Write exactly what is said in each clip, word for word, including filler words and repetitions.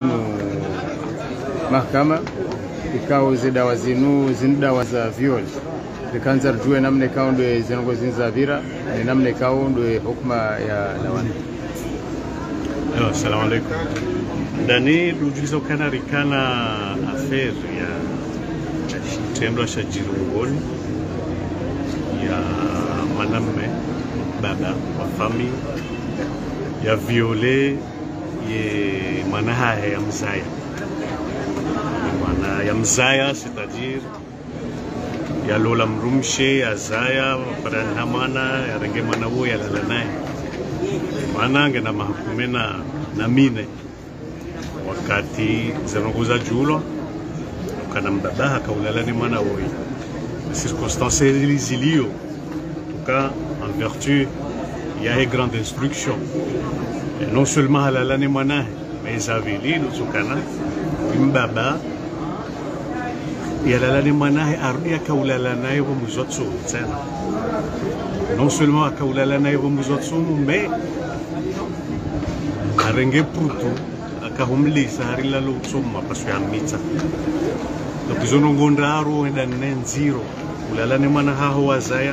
mahakama ikao zidawa zinu zindawa za viol zikanza rujue namna ikao ndo zinongo zinza vira ni namna ikao ndo hukuma ya dawani. Hello, assalamu alaikum. Dani rujuzo kana rikana affair ya tendo cha jirungoni ya mwanamume baba wa famille ya viole ye mwanaha ya mzaya mwana ya mzaya, c'est-à-dire ya lola mrumshe ya zaya parana mwana ya renge mwana huo ya lala naye mwana ngena mahukumena na mine wakati zanongoza julo kana mbaba kaulala ni mwana huo circonstances zilio en tout cas en vertu il y a une grande instruction et non seulement halala ni mwana mais avili nusukana mbaba yalala ni mwanae arudi akaulala naye wa muzotsu tena non seulement akaulala naye wa muzotsu mais arenge putu akahumlisa harila lo tsoma pasu ya mitsa donc izono ngondaro enda nenziro ulala ni mwana haho wazaya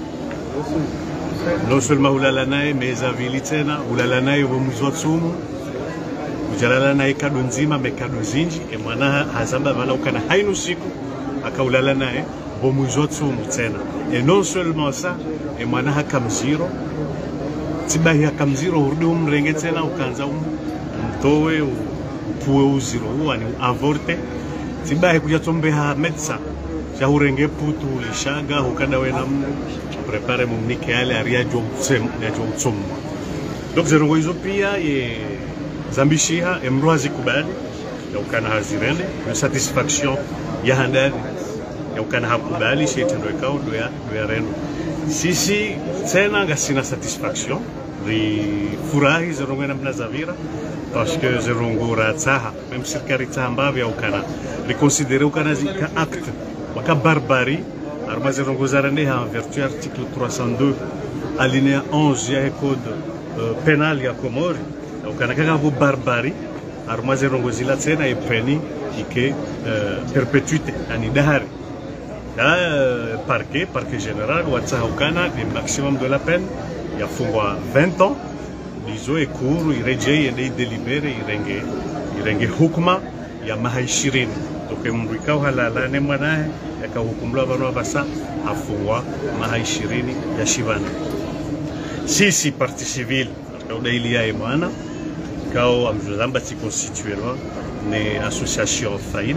non seulement ulala naye mais avili tena ulala naye wa muzotsu ujalala naye kado nzima mekado zinji e mwana hazamba vala ukana hainu siku akaulala naye bomuzotsu mutena et non seulement ça e mwana hakamziro tibahi hakamziro urudi umrenge tena ukanza umtowe upuwe uziro uani avorte tibahi kujatombe ha medsa cha urenge putu lishaga ukanda wena prepare mumnike yale ariajo utsem ariajo utsomo donc zerongo hizo pia ye zambishiha emroazi kubali ya ukana hazirene na satisfaction ya handani ya ukana hakubali shetendo ikao do ya do ya reno sisi tena ngasina satisfaction ri furahi zerongo na mnazavira parce que zerongo ratsaha même serikali tsamba ya ukana ri considérer ukana zika acte waka barbarie arma zerongo zarane ha en vertu article trois cent deux alinéa onze ya code uh, pénal ya Komori ukana kaka bu barbarie arma zerongo zila tena epeni ike uh, perpétuité ani dahari da uh, parquet parquet général watsa ukana le maximum de la peine ya fungwa vingt ans lizo ekuru irejei ende délibéré irenge irenge hukuma ya maha ishirini toke mndu ikao halala ne mwanae yakahukumlwa bano basa afungwa maha ishirini ya shivana sisi partie civile kaudaili ya mwana kao amjozamba ti constituerwa ne association faina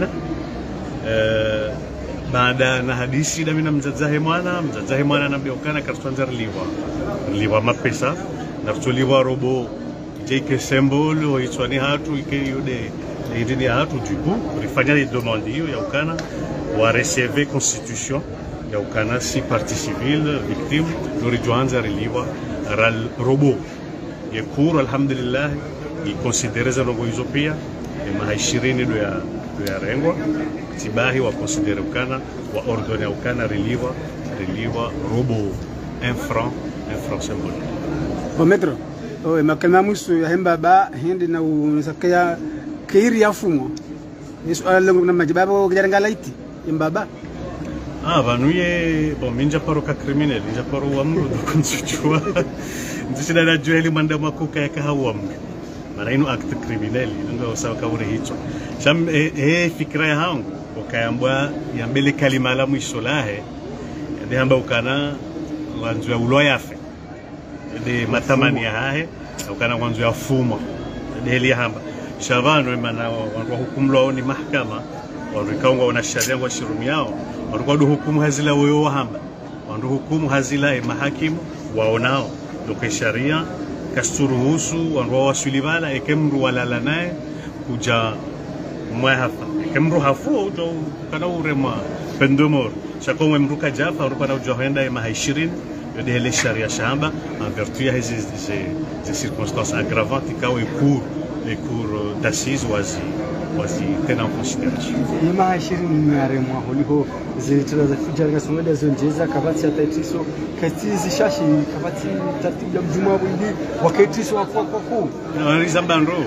uh, baada na hadisi da mina mzazahe mwana mzazahe mwana anambeokana kartwanza liwa liwa mapesa nartoliwa robo jeke symbole oitswani hatu ike yude idini hatu du coup rifanya les demandes hiyo ya ukana wa recevoir constitution ya ukana si partie civile victime lorijoanza liwa ral robo yekuru alhamdulillah ikonsidere za robo hizo pia maha ishirini do ya do ya rengwa tibahi wa considere ukana wa ordone ukana reliwa reliwa robo un franc un franc symbolique. Bon maître, oh makama musu ya hemba ba hindi na unasakaya kiri ya fumo. Yesu alangu na majibabo kijaranga laiti imbaba. Ah banuye bon minja paro ka criminel minja paro wamru do konsuchwa. Ndisina na jueli manda makuka ya kahawamru. Mara ino acte criminel ndio sawa kaure hicho. Sham eh, eh fikra yangu ukayambwa yambele kalima la mwisho lahe ndio amba ukana wanzu ya uloyafe de matamani ya hahe ukana wanzu ya fumo de hamba shavano mana wandu hukumlo ni mahakama wandu kaunga wana sharia wa shirumi yao wandu hukumu hazila wewe hamba wandu hukumu hazila e mahakimu waonao doke sharia kasuruhusu wandu wasulibala ekemru walala naye kuja mwahafa ekemru hafu do kana urema pendomor chakomwe mruka jafa urupana ujohenda e maha ishirini de hele sharia shamba en vertu ya hizi ces circonstances aggravantes kao cours les cours d'assises wazi wazi tena en considération ni maha ishirini ngare mwa holiko zilitira za fijarga someda zonjeza kabati ya taitiso katizi shashi kabati tartibu ya mjuma windi wakatiso wa kwa kwa ku na rizambandro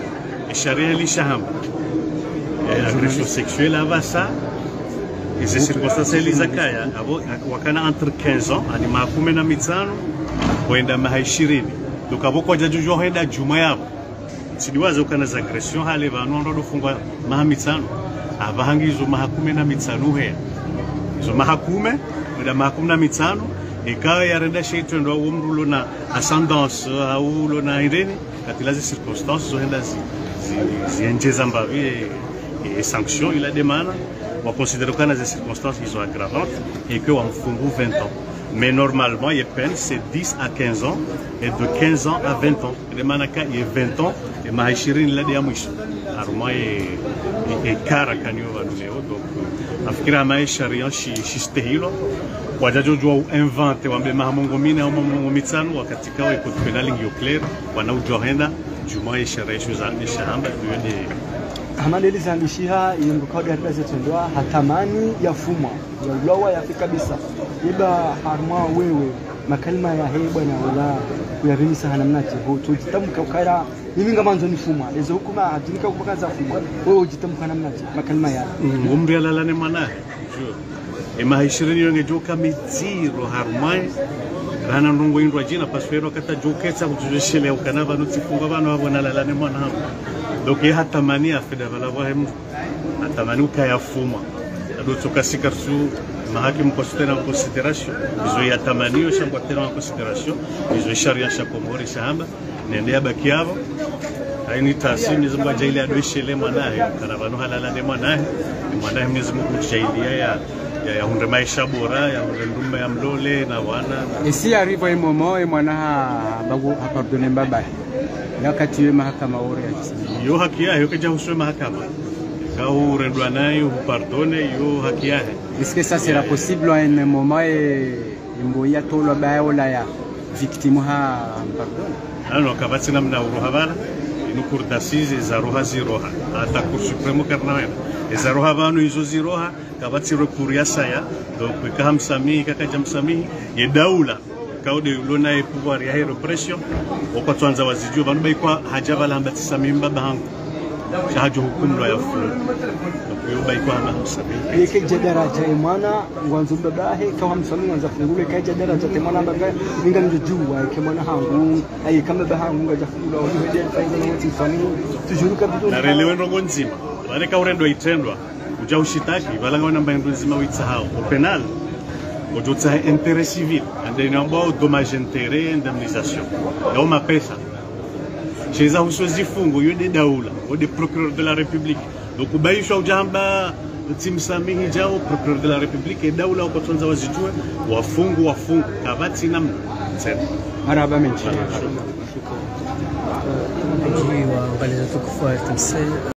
sharia lishahamba agression sexuelle avasa hizi circonstances elizakaya abo wakana entre quinze ans ani makumi na mitano kwenda maha ishirini tukabo kwa jajujo henda juma yabo sidiwaza ukana za agression hale vanu ndo fungwa maha mitano abahangizo maha kumi na mitano he zo maha kumi kwenda maha kumi na mitano ikawa yarenda shaitu ndo umrulo na ascendance au lo na irene katila zi circonstances zo henda zi zienjeza mbavi et sanctions il a demandé on considère que les circonstances qui sont aggravantes et que on fungu vingt ans mais normalement il peine c'est dix à quinze ans et de quinze ans à vingt ans le manaka il vingt ans et maishirini la dia mwisho aruma et et kara kanyo vanuleo donc afikira maisha sharia shi shistehilo wajajo jua invente wambe mahamongo mine au mamongo mitsano wakati kao iko penali ngio clair wana ujohenda juma ya sharia shuza ni shamba de Hamani lisandishiha yenguka garida zetendwa hatamani ya fuma ya ulawa ya fika kabisa iba harma wewe makalima ya heba na wala kuyarimisa hanamnati ho tujitamka ukara niminga manzo ni fuma ezo hukuma hatinika kupakaza fuma wewe ujitamka hanamnati makalima ya ngombe alalane mana e maishirini yonge joka mitiro harmai rana ndongo indwa jina paswero kata joketsa kutujeshele ukanava notifunga bana babona lalane mana donc il hatamani afida vala wahem hatamani ukaya fuma ado tukasika su mahakim considera en considération izo yatamani yo shamba tena en considération izo sharia shakomori shamba nende abakiavo aini tasini zimba jaili adoishele mwanae karavano halala ne mwanae mwanae mwenyezi Mungu kusaidia ya ya hunde maisha bora ya hunde ndumba ya mlole na wana isi arrivo e momo e mwana bagu pardonner baba yakati we mahakama ore ya kisani yo haki yake kaja huswe mahakama kao rendwa nayo pardonne yo haki yake est-ce que ça sera possible à un moment et imboya tolo bayo la ya victime ha pardonne ano kabati namna uruhabana ino cour d'assises za roha ziroha ata cour supremo karnawe za roha banu izo ziroha kabati recours saya donc ka hamsami ka kajamsami ye daula kaude ulona e pouvoir ya repression okotwanza wazijua banu baikwa hajabala ambatisa mimba bangu shahajo hukumu ya fu yo baikwa hamsami yeke daraja imana ngwanzo babahe ka hamsami ngwanza fungule ka daraja temana baga ninga njujua ke mwana hangu ay kama bahangu ngaja fungula au hede faida wote fami tujuru kabito na relewe ndongo nzima bale ka urendo itendwa uja ushitaki balanga wana mbandu nzima witsa hao au penal ojotsa intérêt civil ande namba dommage intérêt indemnisation yo mapesa cheza usozi fungo yo de daula ou de procureur de la république donc ubaisha ujamba timsamihi jao procureur de la république et daula ukotonza wazijue wafungu wafungu kabati namna tena marhaba menchi شكرا.